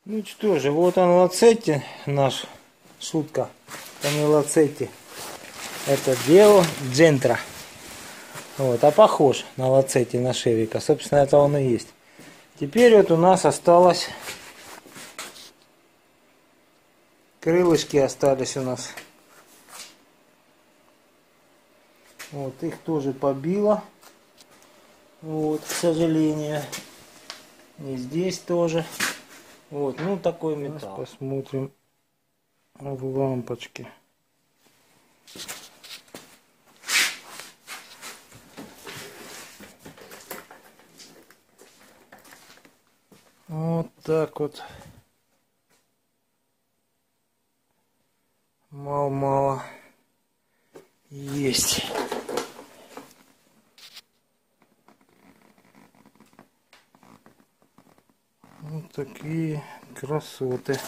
Ну что же, вот он лацетти наш, шутка, это не лацетти, это Део Джентра. Вот, а похож на лацетти, на шевика, собственно это он и есть. Теперь вот у нас осталось, крылышки остались у нас. Вот, их тоже побило, вот, к сожалению. И здесь тоже. Вот, ну такой металл. Посмотрим в лампочке. Вот так вот. Мало-мало есть. Вот такие красоты.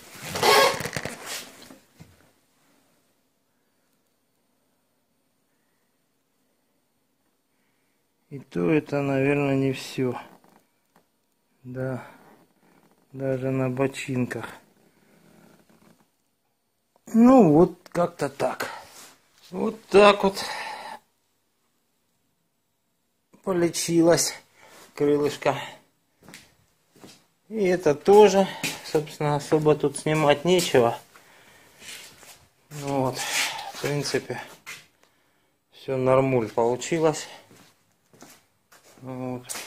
И то это, наверное, не все. Да, даже на бочинках. Ну вот как-то так. Вот так вот полечилось крылышко. И это тоже, собственно, особо тут снимать нечего. Ну вот, в принципе, все нормуль получилось. Вот.